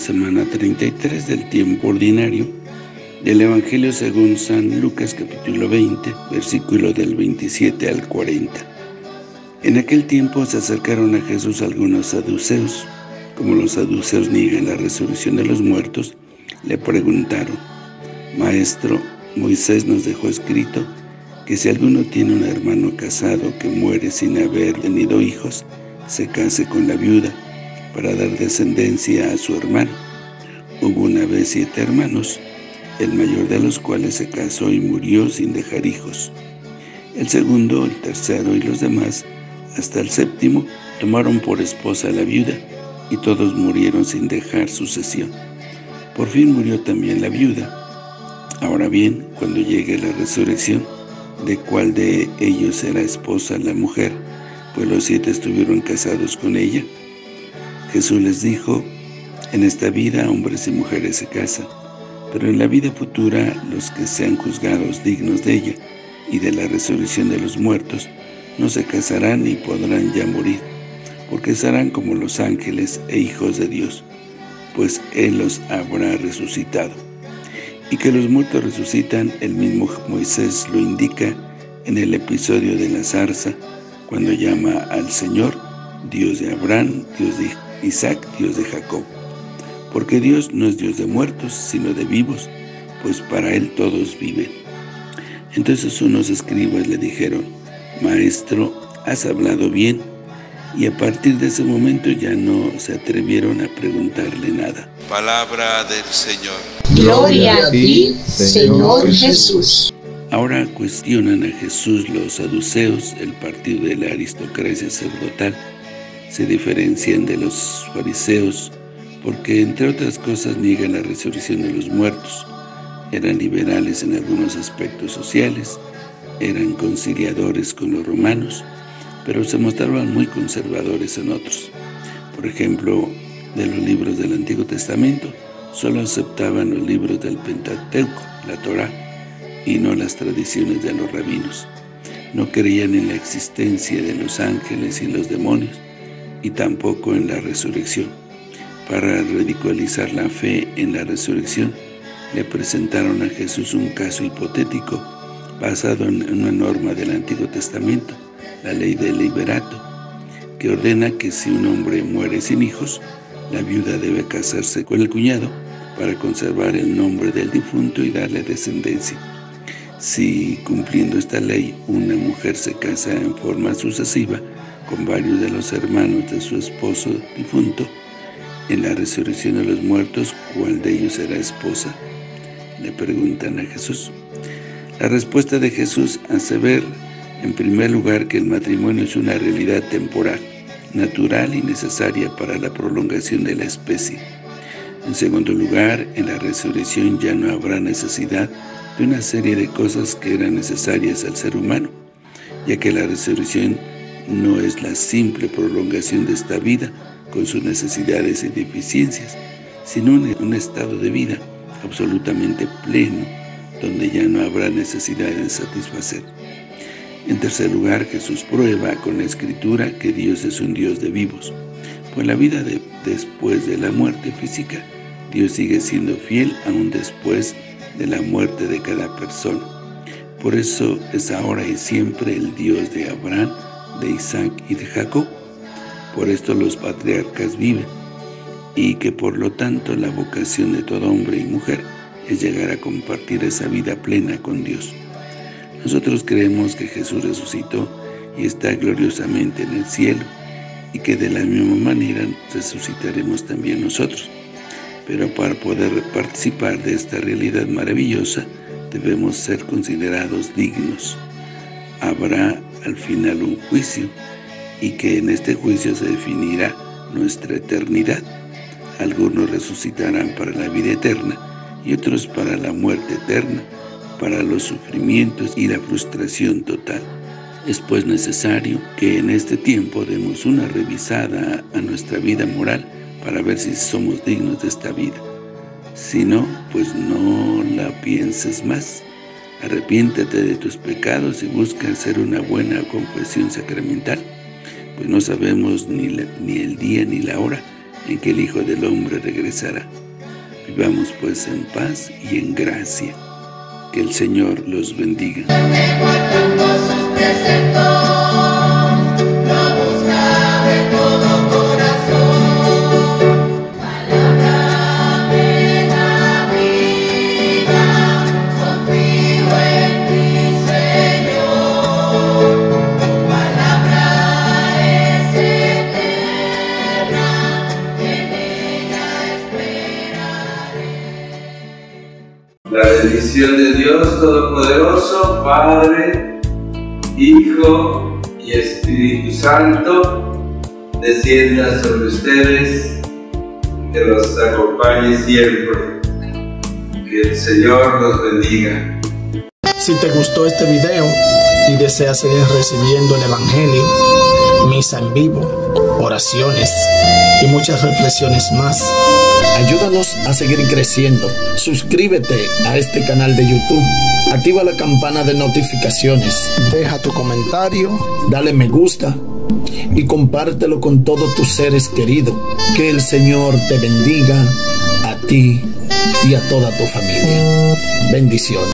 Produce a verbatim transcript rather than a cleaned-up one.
semana treinta y tres del tiempo ordinario del Evangelio según San Lucas, capítulo veinte, versículo del veintisiete al cuarenta. En aquel tiempo se acercaron a Jesús algunos saduceos. Como los saduceos niegan la resurrección de los muertos, le preguntaron: Maestro, Moisés nos dejó escrito que si alguno tiene un hermano casado que muere sin haber tenido hijos, se case con la viuda para dar descendencia a su hermano. Hubo una vez siete hermanos, el mayor de los cuales se casó y murió sin dejar hijos. El segundo, el tercero y los demás, hasta el séptimo, tomaron por esposa a la viuda, y todos murieron sin dejar sucesión. Por fin murió también la viuda. Ahora bien, cuando llegue la resurrección, ¿de cuál de ellos será esposa la mujer? Pues los siete estuvieron casados con ella. Jesús les dijo: en esta vida hombres y mujeres se casan, pero en la vida futura los que sean juzgados dignos de ella y de la resurrección de los muertos no se casarán ni podrán ya morir, porque serán como los ángeles e hijos de Dios, pues Él los habrá resucitado. Y que los muertos resucitan, el mismo Moisés lo indica en el episodio de la zarza, cuando llama al Señor Dios de Abraham, Dios de Isaac, Dios de Jacob. Porque Dios no es Dios de muertos, sino de vivos, pues para Él todos viven. Entonces unos escribas le dijeron: Maestro, has hablado bien. Y a partir de ese momento ya no se atrevieron a preguntarle nada. Palabra del Señor. Gloria a ti, Señor Jesús. Ahora cuestionan a Jesús los saduceos, el partido de la aristocracia sacerdotal. Se diferencian de los fariseos porque, entre otras cosas, niegan la resurrección de los muertos. Eran liberales en algunos aspectos sociales, eran conciliadores con los romanos, pero se mostraban muy conservadores en otros. Por ejemplo, de los libros del Antiguo Testamento, solo aceptaban los libros del Pentateuco, la Torá, y no las tradiciones de los rabinos. No creían en la existencia de los ángeles y los demonios, y tampoco en la resurrección. Para ridiculizar la fe en la resurrección, le presentaron a Jesús un caso hipotético basado en una norma del Antiguo Testamento, la ley del liberato, que ordena que si un hombre muere sin hijos, la viuda debe casarse con el cuñado para conservar el nombre del difunto y darle descendencia. Si, cumpliendo esta ley, una mujer se casa en forma sucesiva con varios de los hermanos de su esposo difunto, en la resurrección de los muertos, ¿cuál de ellos será esposa?, le preguntan a Jesús. La respuesta de Jesús hace ver, en primer lugar, que el matrimonio es una realidad temporal, natural y necesaria para la prolongación de la especie. En segundo lugar, en la resurrección ya no habrá necesidad de una serie de cosas que eran necesarias al ser humano, ya que la resurrección no es la simple prolongación de esta vida con sus necesidades y deficiencias, sino un, un estado de vida absolutamente pleno, donde ya no habrá necesidad de satisfacer. En tercer lugar, Jesús prueba con la Escritura que Dios es un Dios de vivos. Pues la vida de, después de la muerte física, Dios sigue siendo fiel aún después de la muerte de cada persona. Por eso es ahora y siempre el Dios de Abraham, de Isaac y de Jacob. Por esto los patriarcas viven, y que por lo tanto la vocación de todo hombre y mujer es llegar a compartir esa vida plena con Dios. Nosotros creemos que Jesús resucitó y está gloriosamente en el cielo, y que de la misma manera resucitaremos también nosotros. Pero para poder participar de esta realidad maravillosa, debemos ser considerados dignos. Habrá al final un juicio, y que en este juicio se definirá nuestra eternidad. Algunos resucitarán para la vida eterna, y otros para la muerte eterna, para los sufrimientos y la frustración total. Es pues necesario que en este tiempo demos una revisada a nuestra vida moral para ver si somos dignos de esta vida. Si no, pues no la pienses más. Arrepiéntete de tus pecados y busca hacer una buena confesión sacramental, pues no sabemos ni, la, ni el día ni la hora en que el Hijo del Hombre regresará. Vivamos pues en paz y en gracia. Que el Señor los bendiga. La bendición de Dios Todopoderoso, Padre, Hijo y Espíritu Santo, descienda sobre ustedes, que los acompañe siempre. Que el Señor los bendiga. Si te gustó este video y deseas seguir recibiendo el Evangelio, misa en vivo, oraciones y muchas reflexiones más, ayúdanos a seguir creciendo. Suscríbete a este canal de YouTube, activa la campana de notificaciones, deja tu comentario, dale me gusta y compártelo con todos tus seres queridos. Que el Señor te bendiga a ti y a toda tu familia. Bendiciones.